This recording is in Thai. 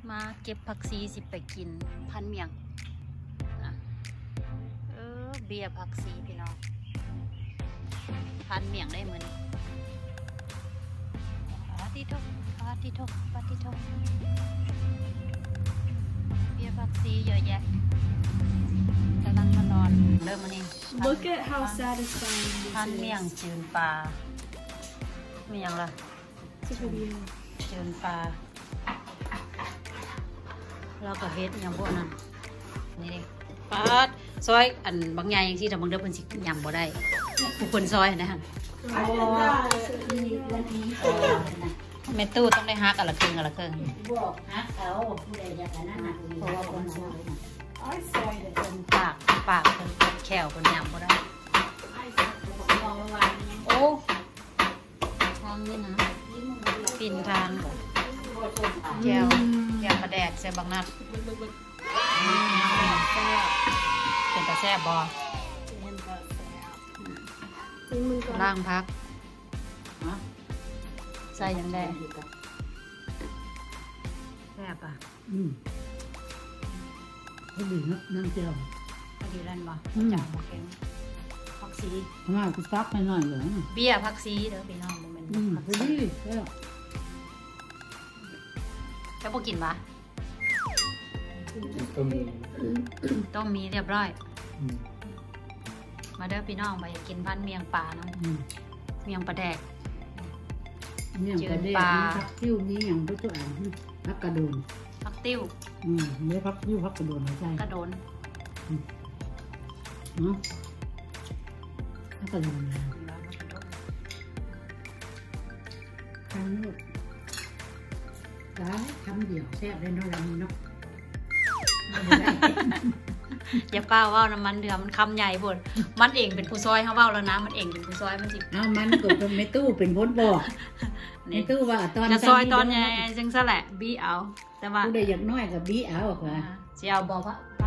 มาเก็บผักซีสิไปกินพันเมียงเบียร์ผักซีพี่น้องพันเมียงได้เหมือนปาติโทเบียร์ผักซีเยอะแยะกำลังมานอนเริ่มมานี่ Look at how satisfying this พันเมียง is. จืนปลามีอย่างล่ะ It's a video. จืนปลาเราก็เฮ็ดอย่างพวกนั้นนี่ดิปาดซอยอันบางอย่างอย่างที่แต่บางเดือนเพิ่นสิยำบ่ได้ผู้คนซอยนะฮะแม่ตู้ต้องได้ฮักอะไรครึ่งบอกฮักเขาผู้ใดอยากนั้นน่ะเพราะว่าคนซอยน่ะ I saw it. เพิ่นปากเพิ่นแขวเพิ่นยำบ่ได้โอ้ทางนี่นะปิ่นทางแก้วปลาแดดใส่บางนัดเป็นตาแซ่บบ่ล่างพักใส่ยังได้แซ่บอ่ะก็ดีนะนั่งเจียวพอดีแล้วบ่จ่าบ่เค็มผักซีง่ายกูซักไปหน่อยเหรอเบี้ยผักซีเด้อพี่น้องบ่แม่นผักพอซีดีแล้วแล้วบ่กินปะต้มมีเรียบร้อยมาเด้อพี่น้องไปกินพันเมียงปลาเนาะเมียงปลาแดกเนี่ยกระเด็นพักติ้วนี้อย่างตัวตัวอ่างพักกระโดนผักติ้วไม่พักติ้วพักกระโดนไม่ใช่กระโดนเนาะพักกระโดนทำลูกได้ทำเดี่ยวแซ่บได้นอนแล้วเนาะอย่าเป้าว่าน้ำมันเดือมันคำใหญ่บดมันเองเป็นผู้ซอยเขาเว้าแล้วนะมันเองเป็นผู้ซอยมันสิเอามันก็เป็นไม่ตู้เป็นพ้นบอกไม่ตู้ว่าตอนจะซอยตอนใหญ่จังซะแหละบี้เอาแต่ว่าผู้ใดอยากน้อยกับบี้เอาค่ะสิเอาบอกว่าป